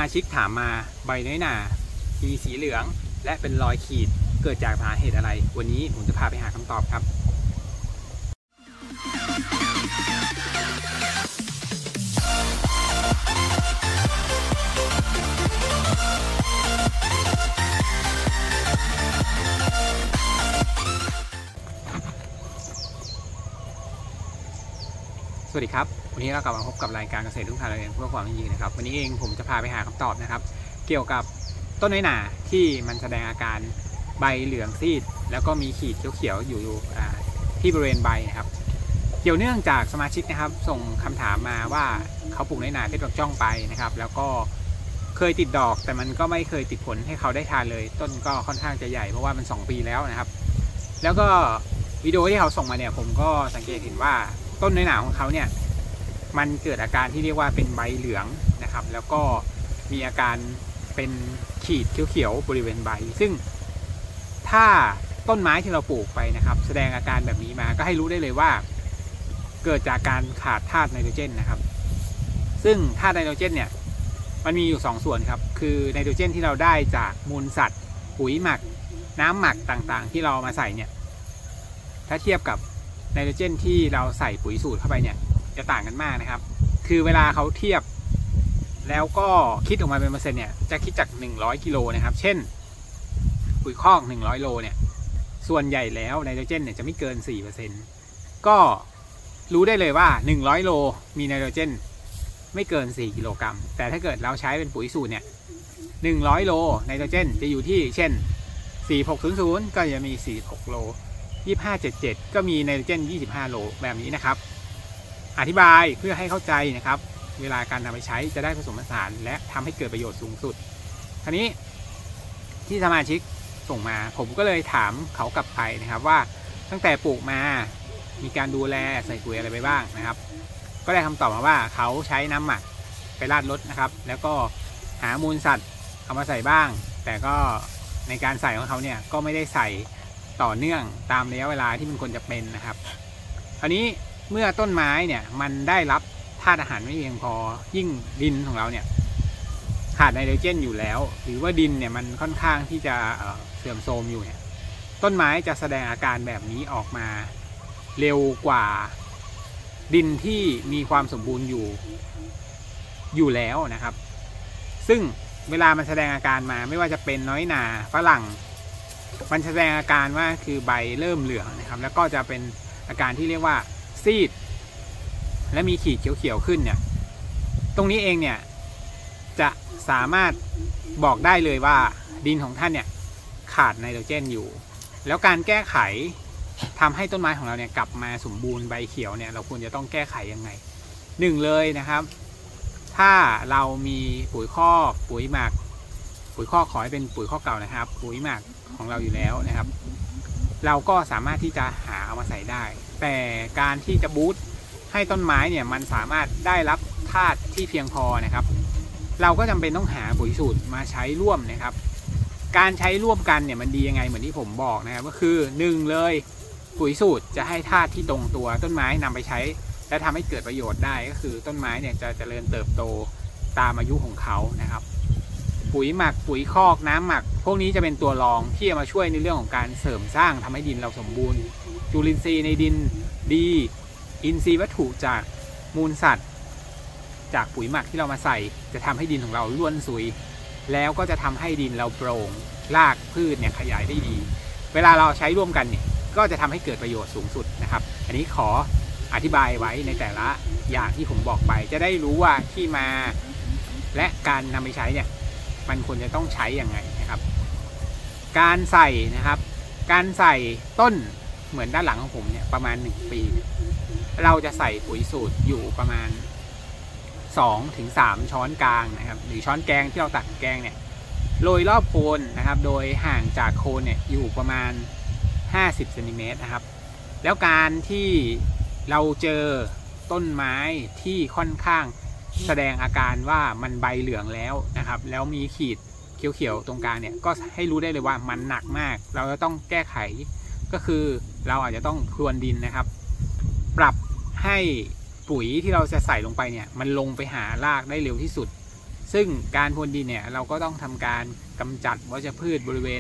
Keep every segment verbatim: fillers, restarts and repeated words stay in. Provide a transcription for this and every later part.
มาชิกถามมาใบน้อยหนามีสีเหลืองและเป็นรอยขีดเกิดจากสาเหตุอะไรวันนี้ผมจะพาไปหาคำตอบครับสวัสดีครับวันนี้เรากลับมาพบกับรายการเกษตรทุ่งทานเรียนเพื่อความยั่งยืนนะครับวันนี้เองผมจะพาไปหาคำตอบนะครับเกี่ยวกับต้นน้อยหนาที่มันแสดงอาการใบเหลืองซีดแล้วก็มีขีดเขียวๆอยู่ที่บริเวณใบนะครับเกี่ยวเนื่องจากสมาชิกนะครับส่งคำถามมาว่าเขาปลูกน้อยหนาเพชรปักจ้องไปนะครับแล้วก็เคยติดดอกแต่มันก็ไม่เคยติดผลให้เขาได้ทานเลยต้นก็ค่อนข้างจะใหญ่เพราะว่ามันสองปีแล้วนะครับแล้วก็วิดีโอที่เขาส่งมาเนี่ยผมก็สังเกตเห็นว่าต้นน้อยหนาของเขาเนี่ยมันเกิดอาการที่เรียกว่าเป็นใบเหลืองนะครับแล้วก็มีอาการเป็นขีดเขียวๆบริเวณใบซึ่งถ้าต้นไม้ที่เราปลูกไปนะครับแสดงอาการแบบนี้มาก็ให้รู้ได้เลยว่าเกิดจากการขาดธาตุไนโตรเจนนะครับซึ่งธาตุไนโตรเจนเนี่ยมันมีอยู่สองส่วนครับคือไนโตรเจนที่เราได้จากมูลสัตว์ปุ๋ยหมักน้ำหมักต่างๆที่เรามาใส่เนี่ยถ้าเทียบกับไนโตรเจนที่เราใส่ปุ๋ยสูตรเข้าไปเนี่ยจะต่างกันมากนะครับคือเวลาเขาเทียบแล้วก็คิดออกมาเป็นเปอร์เซ็นต์เนี่ยจะคิดจากหนึ่งร้อยกิโลนะครับเช่นปุ๋ยคอกหนึ่งร้อยโลเนี่ยส่วนใหญ่แล้วไนโตรเจนเนี่ยจะไม่เกิน สี่เปอร์เซ็นต์ ก็รู้ได้เลยว่าหนึ่งร้อยโลมีไนโตรเจนไม่เกินสี่กิโลกรัมแต่ถ้าเกิดเราใช้เป็นปุ๋ยสูตรเนี่ยหนึ่งร้อยโลไนโตรเจนจะอยู่ที่เช่นสี่หกศูนย์ศูนย์ก็จะมีสี่หกโลยี่สิบห้า เจ็ดสิบเจ็ดก็มีไนโตรเจนยี่สิบห้าโลแบบนี้นะครับอธิบายเพื่อให้เข้าใจนะครับเวลาการนำไปใช้จะได้ผสมผสานและทำให้เกิดประโยชน์สูงสุดทีนี้ที่สมาชิกส่งมาผมก็เลยถามเขากลับไปนะครับว่าตั้งแต่ปลูกมามีการดูแลใส่ปุ๋ยอะไรไปบ้างนะครับก็ได้คำตอบมาว่าเขาใช้น้ำหมักไปราดรถนะครับแล้วก็หามูลสัตว์เอามาใส่บ้างแต่ก็ในการใส่ของเขาเนี่ยก็ไม่ได้ใส่ต่อเนื่องตามระยะเวลาที่มันควรจะเป็นนะครับคราวนี้เมื่อต้นไม้เนี่ยมันได้รับธาตุอาหารไม่เพียงพอยิ่งดินของเราเนี่ยขาดไนโตรเจนอยู่แล้วหรือว่าดินเนี่ยมันค่อนข้างที่จะเสื่อมโทรมอยู่เนี่ยต้นไม้จะแสดงอาการแบบนี้ออกมาเร็วกว่าดินที่มีความสมบูรณ์อยู่อยู่แล้วนะครับซึ่งเวลามันแสดงอาการมาไม่ว่าจะเป็นน้อยหนาฝรั่งมันแสดงอาการว่าคือใบเริ่มเหลืองนะครับแล้วก็จะเป็นอาการที่เรียกว่าซีดและมีขีดเขียวๆขึ้นเนี่ยตรงนี้เองเนี่ยจะสามารถบอกได้เลยว่าดินของท่านเนี่ยขาดไนโตรเจนอยู่แล้วการแก้ไขทำให้ต้นไม้ของเราเนี่ยกลับมาสมบูรณ์ใบเขียวเนี่ยเราควรจะต้องแก้ไขยังไงหนึ่งเลยนะครับถ้าเรามีปุ๋ยคอกปุ๋ยหมักปุ๋ยคอกขอให้เป็นปุ๋ยคอกเก่านะครับปุ๋ยหมักของเราอยู่แล้วนะครับเราก็สามารถที่จะหาเอามาใส่ได้แต่การที่จะบูสต์ให้ต้นไม้เนี่ยมันสามารถได้รับธาตุที่เพียงพอนะครับเราก็จำเป็นต้องหาปุ๋ยสูตรมาใช้ร่วมนะครับการใช้ร่วมกันเนี่ยมันดียังไงเหมือนที่ผมบอกนะครับก็คือหนึ่งเลยปุ๋ยสูตรจะให้ธาตุที่ตรงตัวต้นไม้นำไปใช้และทำให้เกิดประโยชน์ได้ก็คือต้นไม้เนี่ยจะเจริญเติบโตตามอายุของเขานะครับปุ๋ยหมักปุ๋ยคอกน้ำหมักพวกนี้จะเป็นตัวรองที่จะมาช่วยในเรื่องของการเสริมสร้างทำให้ดินเราสมบูรณ์จุลินทรีย์ในดินดีอินทรีย์วัตถุจากมูลสัตว์จากปุ๋ยหมักที่เรามาใส่จะทำให้ดินของเราร่วนซุยแล้วก็จะทำให้ดินเราโปร่งรากพืชเนี่ยขยายได้ดีเวลาเราใช้ร่วมกันเนี่ยก็จะทำให้เกิดประโยชน์สูงสุดนะครับอันนี้ขออธิบายไว้ในแต่ละอย่างที่ผมบอกไปจะได้รู้ว่าที่มาและการนำไปใช้เนี่ยมันควรจะต้องใช้อย่างไงนะครับการใส่นะครับการใส่ต้นเหมือนด้านหลังของผมเนี่ยประมาณหนึ่งปีเราจะใส่ปุ๋ยสูตรอยู่ประมาณ สองถึงสาม ช้อนกลางนะครับหรือช้อนแกงที่เราตักแกงเนี่ยโรยรอบโคนนะครับโดยห่างจากโคนเนี่ยอยู่ประมาณห้าสิบเซนติเมตรนะครับแล้วการที่เราเจอต้นไม้ที่ค่อนข้างแสดงอาการว่ามันใบเหลืองแล้วนะครับแล้วมีขีดเขียวๆตรงกลางเนี่ยก็ให้รู้ได้เลยว่ามันหนักมากเราจะต้องแก้ไขก็คือเราอาจจะต้องพรวนดินนะครับปรับให้ปุ๋ยที่เราจะใส่ลงไปเนี่ยมันลงไปหารากได้เร็วที่สุดซึ่งการพรวนดินเนี่ยเราก็ต้องทำการกำจัดวัชพืชบริเวณ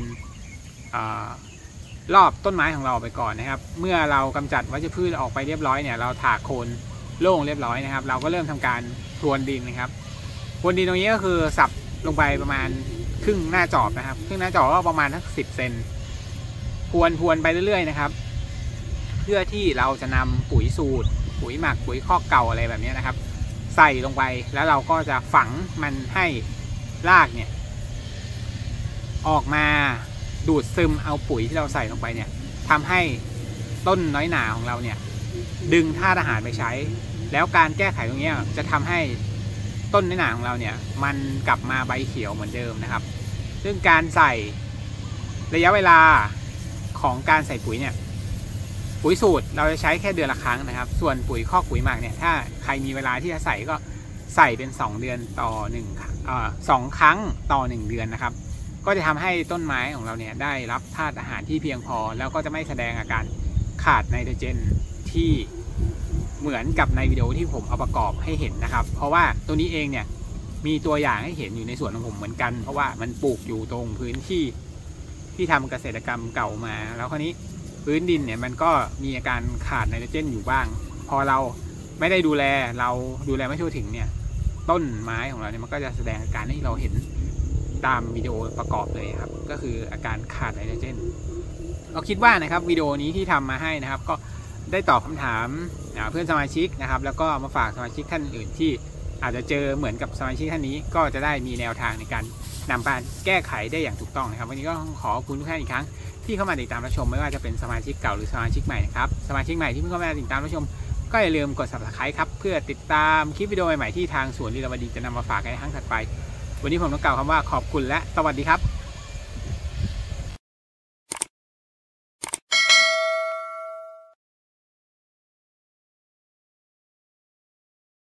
รอบต้นไม้ของเราไปก่อนนะครับเมื่อเรากำจัดวัชพืชออกไปเรียบร้อยเนี่ยเราถากโคนโล่งเรียบร้อยนะครับเราก็เริ่มทำการพรวนดินนะครับพรวนดินตรงนี้ก็คือสับลงไปประมาณครึ่งหน้าจอบนะครับครึ่งหน้าจอบก็ประมาณทั้งสิบเซนพรวนพรวนไปเรื่อยๆนะครับเพื่อที่เราจะนำปุ๋ยสูตรปุ๋ยหมักปุ๋ยคอกเก่าอะไรแบบนี้นะครับใส่ลงไปแล้วเราก็จะฝังมันให้รากเนี่ยออกมาดูดซึมเอาปุ๋ยที่เราใส่ลงไปเนี่ยทำให้ต้นน้อยหนาของเราเนี่ยดึงธาตุอาหารไปใช้แล้วการแก้ไขตรงนี้จะทำให้ต้นน้อยหนาของเราเนี่ยมันกลับมาใบเขียวเหมือนเดิมนะครับซึ่งการใส่ระยะเวลาของการใส่ปุ๋ยเนี่ยปุ๋ยสูตรเราจะใช้แค่เดือนละครั้งนะครับส่วนปุ๋ยคอกปุ๋ยหมักเนี่ยถ้าใครมีเวลาที่จะใส่ก็ใส่เป็นสองเดือนต่อหนึ่งเอ่อสองครั้งต่อหนึ่งเดือนนะครับก็จะทำให้ต้นไม้ของเราเนี่ยได้รับธาตุอาหารที่เพียงพอแล้วก็จะไม่แสดงอาการขาดไนโตรเจนที่เหมือนกับในวิดีโอที่ผมเอาประกอบให้เห็นนะครับเพราะว่าตัวนี้เองเนี่ยมีตัวอย่างให้เห็นอยู่ในสวนของผมเหมือนกันเพราะว่ามันปลูกอยู่ตรงพื้นที่ที่ทำเกษตรกรรมเก่ามาแล้วคราวนี้พื้นดินเนี่ยมันก็มีอาการขาดไนโตรเจนอยู่บ้างพอเราไม่ได้ดูแลเราดูแลไม่ทั่วถึงเนี่ยต้นไม้ของเราเนี่ยมันก็จะแสดงอาการให้เราเห็นตามวิดีโอประกอบเลยครับก็คืออาการขาดไนโตรเจนเราคิดว่านะครับวิดีโอนี้ที่ทำมาให้นะครับก็ได้ตอบคำถามเพื่อนสมาชิกนะครับแล้วก็มาฝากสมาชิกท่านอื่นที่อาจจะเจอเหมือนกับสมาชิกท่านนี้ก็จะได้มีแนวทางในการนำไปแก้ไขได้อย่างถูกต้องนะครับวันนี้ก็ขอขอบคุณทุกท่านอีกครั้งที่เข้ามาติดตามรับชมไม่ว่าจะเป็นสมาชิกเก่าหรือสมาชิกใหม่นะครับสมาชิกใหม่ที่เพิ่งเข้ามาติดตามรับชมก็อย่าลืมกด ซับสไครบ์ ครับเพื่อติดตามคลิปวิดีโอใหม่ๆที่ทางสวนลีลาวดีจะนำมาฝากในครั้งถัดไปวันนี้ผมต้องกล่าวคำว่าขอบคุณและสวัสดีครับ